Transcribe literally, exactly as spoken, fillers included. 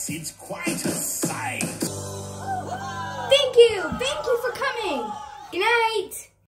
Yes, it's quite a sight. Thank you. Thank you for coming. Good night.